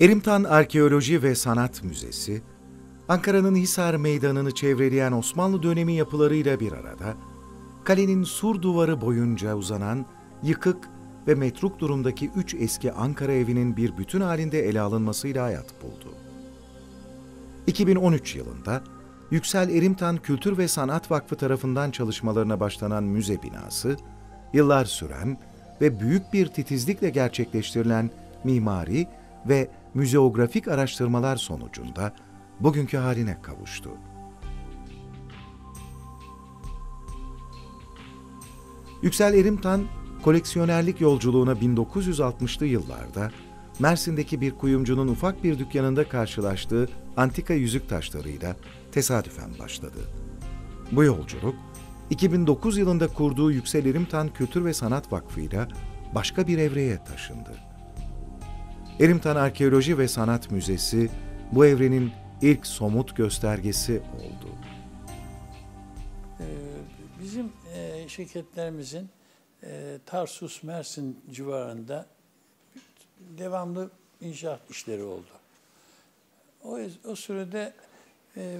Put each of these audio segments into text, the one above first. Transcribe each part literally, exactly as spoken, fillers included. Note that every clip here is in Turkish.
Erimtan Arkeoloji ve Sanat Müzesi, Ankara'nın Hisar Meydanı'nı çevreleyen Osmanlı dönemi yapılarıyla bir arada, kalenin sur duvarı boyunca uzanan yıkık ve metruk durumdaki üç eski Ankara evinin bir bütün halinde ele alınmasıyla hayat buldu. iki bin on üç yılında Yüksel Erimtan Kültür ve Sanat Vakfı tarafından çalışmalarına başlanan müze binası, yıllar süren ve büyük bir titizlikle gerçekleştirilen mimari ve müzeografik araştırmalar sonucunda bugünkü haline kavuştu. Yüksel Erimtan, koleksiyonerlik yolculuğuna bin dokuz yüz altmışlı yıllarda Mersin'deki bir kuyumcunun ufak bir dükkanında karşılaştığı antika yüzük taşlarıyla tesadüfen başladı. Bu yolculuk, iki bin dokuz yılında kurduğu Yüksel Erimtan Kültür ve Sanat Vakfı'yla başka bir evreye taşındı. Erimtan Arkeoloji ve Sanat Müzesi, bu evrenin ilk somut göstergesi oldu. Bizim şirketlerimizin Tarsus, Mersin civarında devamlı inşaat işleri oldu. O, o sürede e,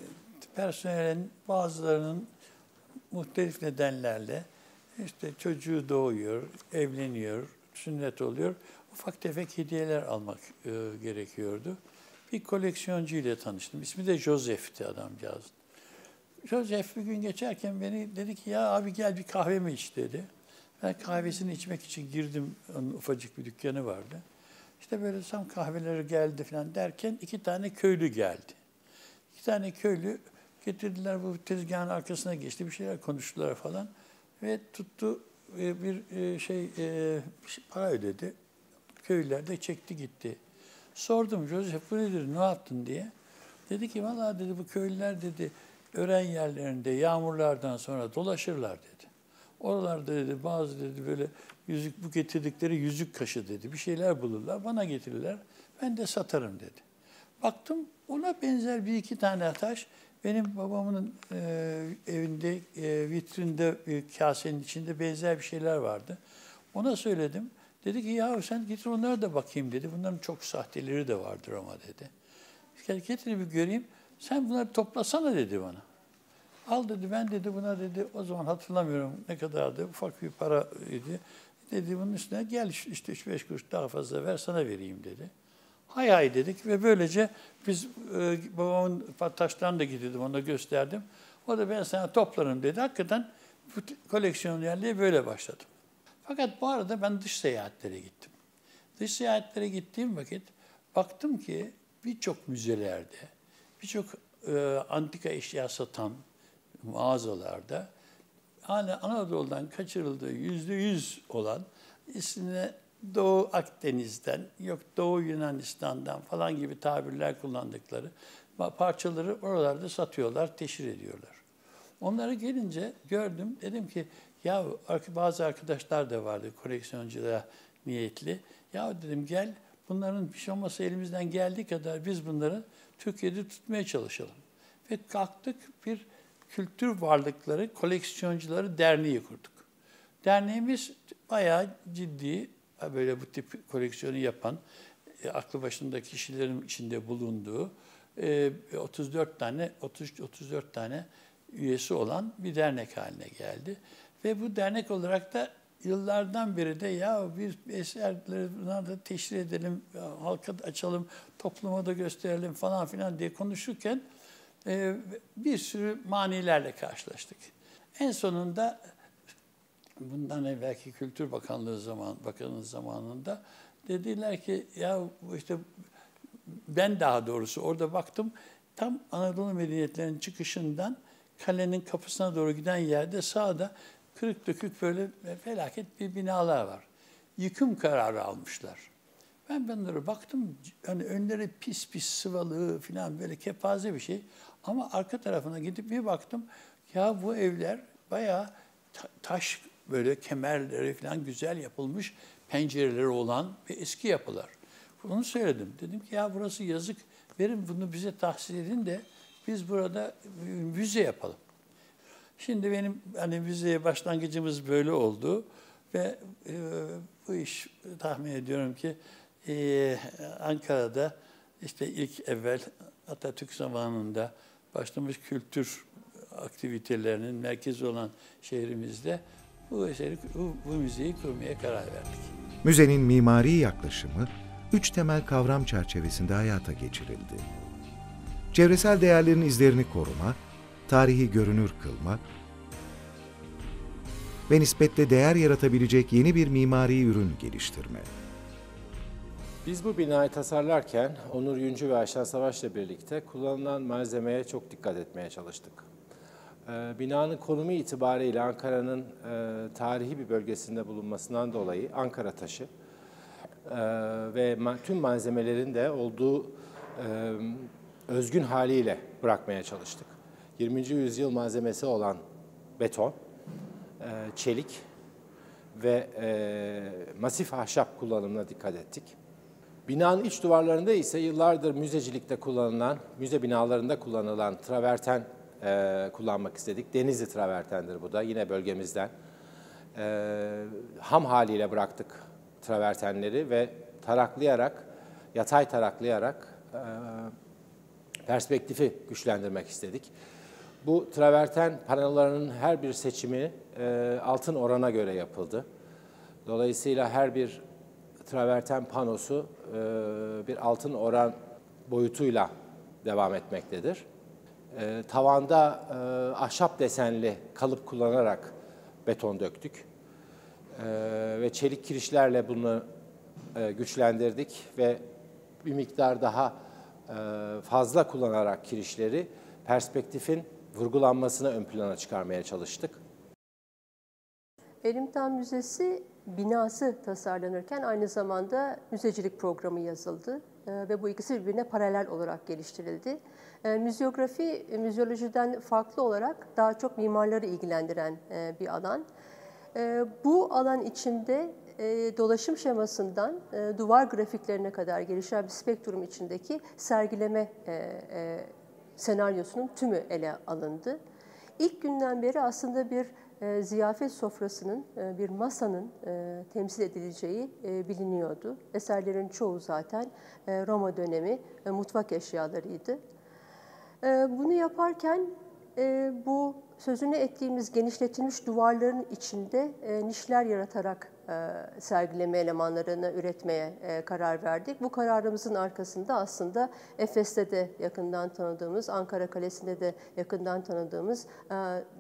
personelin bazılarının muhtelif nedenlerle işte çocuğu doğuyor, evleniyor, sünnet oluyor. Ufak tefek hediyeler almak e, gerekiyordu. Bir koleksiyoncu ile tanıştım. İsmi de Joseph'ti adamcağızın. Joseph bir gün geçerken beni dedi ki ya abi gel bir kahve mi iç dedi. Ben kahvesini içmek için girdim. Onun ufacık bir dükkanı vardı. İşte böyle tam kahveleri geldi falan derken iki tane köylü geldi. İki tane köylü getirdiler, bu tezgahın arkasına geçti. Bir şeyler konuştular falan. Ve tuttu bir şey para ödedi. Köylüler de çekti gitti. Sordum Joseph bu nedir, ne yaptın diye. Dedi ki vallahi dedi bu köylüler dedi ören yerlerinde yağmurlardan sonra dolaşırlar dedi. Oralarda dedi bazı dedi böyle yüzük, bu getirdikleri yüzük kaşı dedi. Bir şeyler bulurlar, bana getirirler. Ben de satarım dedi. Baktım ona benzer bir iki tane taş benim babamın e, evinde e, vitrinde bir kasenin içinde benzer bir şeyler vardı. Ona söyledim. Dedi ki ya sen getir onlara da bakayım dedi. Bunların çok sahteleri de vardır ama dedi. Getir bir göreyim. Sen bunları toplasana dedi bana. Al dedi, ben dedi buna dedi, o zaman hatırlamıyorum ne kadardı, ufak bir para idi. Dedi bunun üstüne gel işte üç beş kuruş daha fazla ver sana vereyim dedi. Hay hay dedik ve böylece biz e, babamın taşlarını da getirdim, ona gösterdim. O da ben sana toplarım dedi. Hakikaten bu koleksiyonerliğe böyle başladım. Fakat bu arada ben dış seyahatlere gittim. Dış seyahatlere gittiğim vakit baktım ki birçok müzelerde, birçok e, antika eşya satan mağazalarda hala Anadolu'dan kaçırıldığı yüzde yüz olan ismine Doğu Akdeniz'den, yok Doğu Yunanistan'dan falan gibi tabirler kullandıkları parçaları oralarda satıyorlar, teşhir ediyorlar. Onları gelince gördüm, dedim ki ya bazı arkadaşlar da vardı koleksiyonculuğa niyetli. Ya dedim gel bunların bir şey olmasa elimizden geldiği kadar biz bunları Türkiye'de tutmaya çalışalım. Ve kalktık bir Kültür Varlıkları Koleksiyoncuları Derneği kurduk. Derneğimiz bayağı ciddi, böyle bu tip koleksiyonu yapan, e, aklı başında kişilerin içinde bulunduğu e, otuz dört tane, otuz otuz dört tane üyesi olan bir dernek haline geldi. Ve bu dernek olarak da yıllardan beri de ya bir eserleri da teşhir edelim, halka açalım, topluma da gösterelim falan filan diye konuşurken e, bir sürü manilerle karşılaştık. En sonunda bundan evvelki Kültür Bakanlığı zaman, Bakanlığı zamanında dediler ki ya işte ben daha doğrusu orada baktım tam Anadolu medeniyetlerinin çıkışından kalenin kapısına doğru giden yerde sağda kırık dökük böyle felaket bir binalar var. Yıkım kararı almışlar. Ben bunlara baktım, hani önleri pis pis sıvalı falan böyle kepaze bir şey. Ama arka tarafına gidip bir baktım, ya bu evler bayağı ta taş böyle kemerleri falan güzel yapılmış pencereleri olan ve eski yapılar. Onu söyledim. Dedim ki ya burası yazık, verin bunu bize tahsis edin de biz burada müze yapalım. Şimdi benim hani müzeye başlangıcımız böyle oldu ve e, bu iş tahmin ediyorum ki Ee, Ankara'da işte ilk evvel Atatürk zamanında başlamış kültür aktivitelerinin merkezi olan şehrimizde bu eseri, bu, bu müzeyi kurmaya karar verdik. Müzenin mimari yaklaşımı üç temel kavram çerçevesinde hayata geçirildi. Çevresel değerlerin izlerini koruma, tarihi görünür kılma ve nispetle değer yaratabilecek yeni bir mimari ürün geliştirme. Biz bu binayı tasarlarken Onur Yüncü ve Ayşen Savaş'la birlikte kullanılan malzemeye çok dikkat etmeye çalıştık. Ee, binanın konumu itibariyle Ankara'nın e, tarihi bir bölgesinde bulunmasından dolayı Ankara taşı e, ve ma tüm malzemelerin de olduğu e, özgün haliyle bırakmaya çalıştık. yirminci yüzyıl malzemesi olan beton, e, çelik ve e, masif ahşap kullanımına dikkat ettik. Binanın iç duvarlarında ise yıllardır müzecilikte kullanılan, müze binalarında kullanılan traverten e, kullanmak istedik. Denizli travertendir bu da, yine bölgemizden. E, ham haliyle bıraktık travertenleri ve taraklayarak, yatay taraklayarak e, perspektifi güçlendirmek istedik. Bu traverten panellerinin her bir seçimi e, altın orana göre yapıldı. Dolayısıyla her bir traverten panosu e, bir altın oran boyutuyla devam etmektedir. E, tavanda e, ahşap desenli kalıp kullanarak beton döktük. E, ve çelik kirişlerle bunu e, güçlendirdik ve bir miktar daha e, fazla kullanarak kirişleri perspektifin vurgulanmasını ön plana çıkarmaya çalıştık. Elimtan Müzesi binası tasarlanırken aynı zamanda müzecilik programı yazıldı e, ve bu ikisi birbirine paralel olarak geliştirildi. E, müzeografi, müzeolojiden farklı olarak daha çok mimarları ilgilendiren e, bir alan. E, bu alan içinde e, dolaşım şemasından e, duvar grafiklerine kadar gelişen bir spektrum içindeki sergileme e, e, senaryosunun tümü ele alındı. İlk günden beri aslında bir e, ziyafet sofrasının, e, bir masanın e, temsil edileceği e, biliniyordu. Eserlerin çoğu zaten e, Roma dönemi e, mutfak eşyalarıydı. E, bunu yaparken e, bu sözünü ettiğimiz genişletilmiş duvarların içinde e, nişler yaratarak e, sergileme elemanlarını üretmeye e, karar verdik. Bu kararımızın arkasında aslında Efes'te de yakından tanıdığımız, Ankara Kalesi'nde de yakından tanıdığımız e,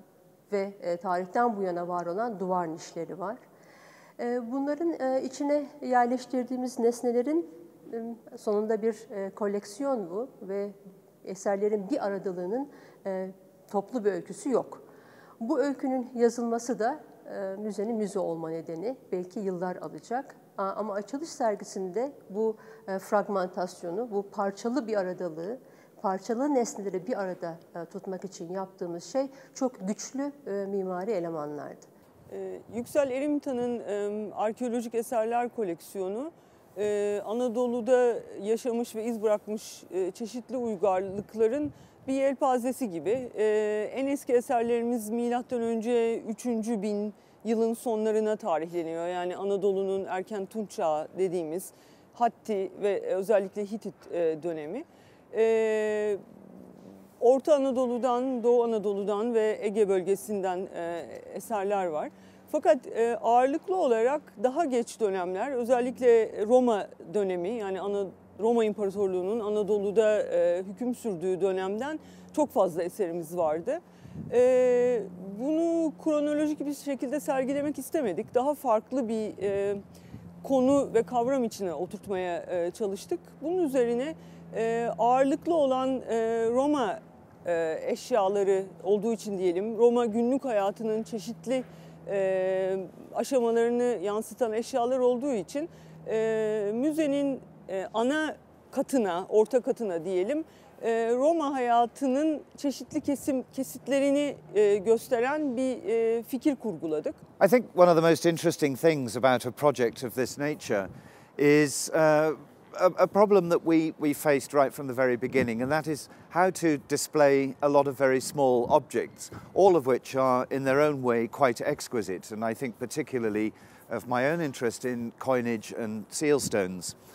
ve e, tarihten bu yana var olan duvar nişleri var. E, bunların e, içine yerleştirdiğimiz nesnelerin e, sonunda bir e, koleksiyon bu ve eserlerin bir aradalığının e, toplu bir öyküsü yok. Bu öykünün yazılması da e, müzenin müze olma nedeni belki yıllar alacak. A, ama açılış sergisinde bu e, fragmentasyonu, bu parçalı bir aradalığı, parçalı nesneleri bir arada e, tutmak için yaptığımız şey çok güçlü e, mimari elemanlardı. Ee, Yüksel Erimtan'ın e, arkeolojik eserler koleksiyonu e, Anadolu'da yaşamış ve iz bırakmış e, çeşitli uygarlıkların bir yelpazesi gibi. E, en eski eserlerimiz milattan önce üçüncü bin yılın sonlarına tarihleniyor. Yani Anadolu'nun erken Tunç Çağı dediğimiz Hatti ve özellikle Hitit e, dönemi. Ee, Orta Anadolu'dan, Doğu Anadolu'dan ve Ege bölgesinden e, eserler var. Fakat e, ağırlıklı olarak daha geç dönemler, özellikle Roma dönemi, yani Ana, Roma İmparatorluğu'nun Anadolu'da e, hüküm sürdüğü dönemden çok fazla eserimiz vardı. E, bunu kronolojik bir şekilde sergilemek istemedik. Daha farklı bir e, konu ve kavram içine oturtmaya e, çalıştık. Bunun üzerine e, ağırlıklı olan e, Roma e, eşyaları olduğu için diyelim, Roma günlük hayatının çeşitli e, aşamalarını yansıtan eşyalar olduğu için e, müzenin e, ana katına, orta katına diyelim, e, Roma hayatının çeşitli kesim kesitlerini e, gösteren bir e, fikir kurguladık. I think one of the most interesting things about a project of this nature is uh, a, a problem that we, we faced right from the very beginning, and that is how to display a lot of very small objects, all of which are in their own way quite exquisite, and I think particularly of my own interest in coinage and seal stones.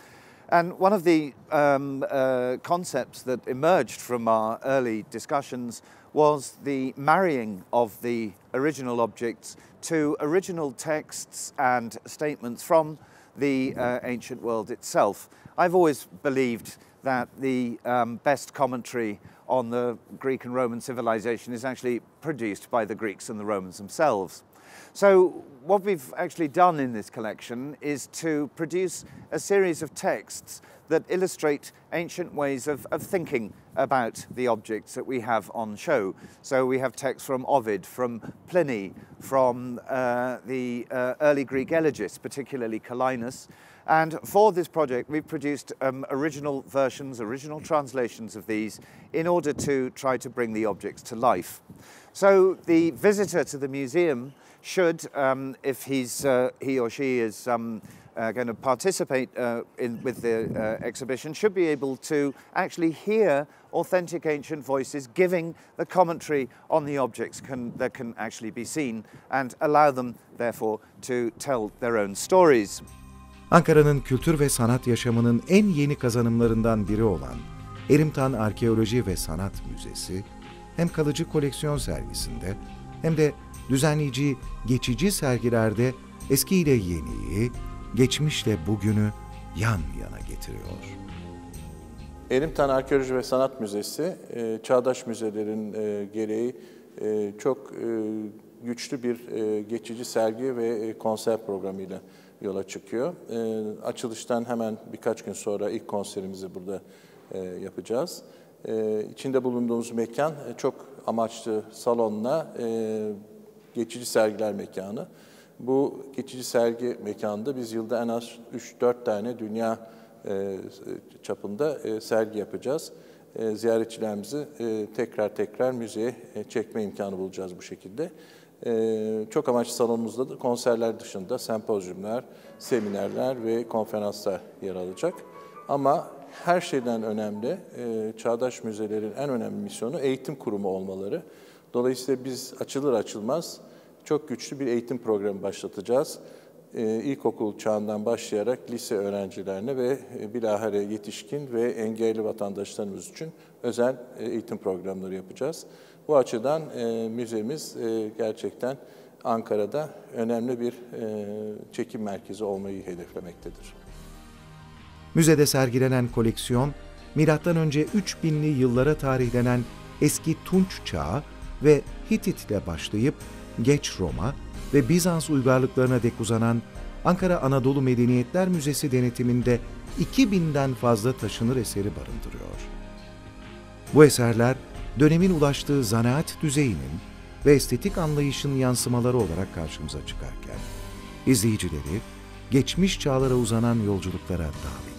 And one of the um, uh, concepts that emerged from our early discussions was the marrying of the original objects to original texts and statements from the uh, ancient world itself. I've always believed that the um, best commentary on the Greek and Roman civilization is actually produced by the Greeks and the Romans themselves. So what we've actually done in this collection is to produce a series of texts that illustrate ancient ways of, of thinking about the objects that we have on show. So we have texts from Ovid, from Pliny, from uh, the uh, early Greek elegists, particularly Callinus. And for this project, we've produced um, original versions, original translations of these in order to try to bring the objects to life. So the visitor to the museum should, um, if he's, uh, he or she is um, uh, going to participate uh, in, with the uh, exhibition, should be able to actually hear authentic ancient voices giving the commentary on the objects can, that can actually be seen, and allow them, therefore, to tell their own stories. Ankara'nın kültür ve sanat yaşamının en yeni kazanımlarından biri olan Erimtan Arkeoloji ve Sanat Müzesi, hem kalıcı koleksiyon sergisinde hem de düzenleyici geçici sergilerde eskiyle yeniyi, geçmişle bugünü yan yana getiriyor. Erimtan Arkeoloji ve Sanat Müzesi, çağdaş müzelerin gereği çok güçlü bir geçici sergi ve konser programıyla yola çıkıyor. Açılıştan hemen birkaç gün sonra ilk konserimizi burada yapacağız. İçinde bulunduğumuz mekan çok amaçlı salonla geçici sergiler mekanı. Bu geçici sergi mekanında biz yılda en az üç dört tane dünya çapında sergi yapacağız. Ziyaretçilerimizi tekrar tekrar müzeye çekme imkanı bulacağız bu şekilde. Çok amaçlı salonumuzda da konserler dışında sempozyumlar, seminerler ve konferanslar yer alacak. Ama her şeyden önemli, çağdaş müzelerin en önemli misyonu eğitim kurumu olmaları. Dolayısıyla biz açılır açılmaz çok güçlü bir eğitim programı başlatacağız. İlkokul çağından başlayarak lise öğrencilerine ve bilahare yetişkin ve engelli vatandaşlarımız için özel eğitim programları yapacağız. Bu açıdan e, müzemiz e, gerçekten Ankara'da önemli bir e, çekim merkezi olmayı hedeflemektedir. Müzede sergilenen koleksiyon, milattan önce üç binli yıllara tarihlenen eski Tunç Çağı ve Hitit ile başlayıp geç Roma ve Bizans uygarlıklarına dek uzanan Ankara Anadolu Medeniyetler Müzesi denetiminde iki binden fazla taşınır eseri barındırıyor. Bu eserler, dönemin ulaştığı zanaat düzeyinin ve estetik anlayışın yansımaları olarak karşımıza çıkarken, izleyicileri geçmiş çağlara uzanan yolculuklara davet